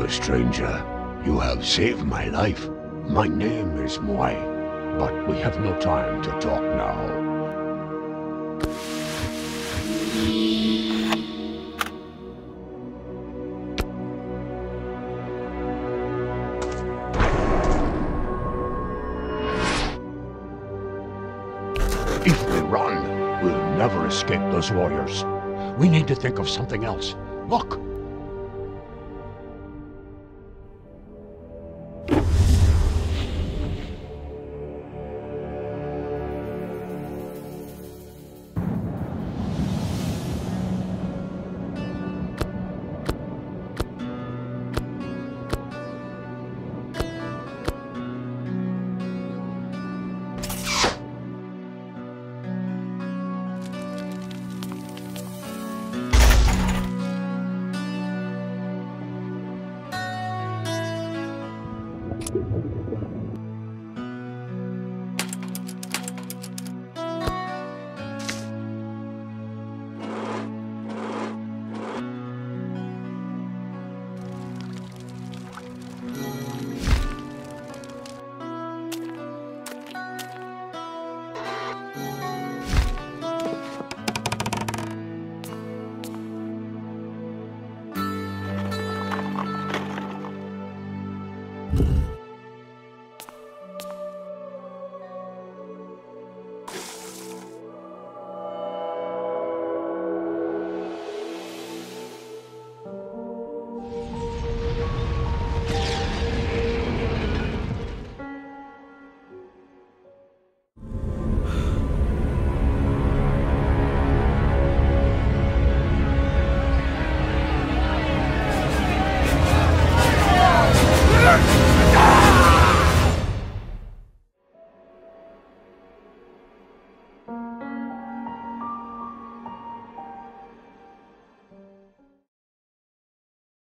stranger. You have saved my life. My name is Moai, but we have no time to talk now. If we run, we'll never escape those warriors. We need to think of something else. Look! You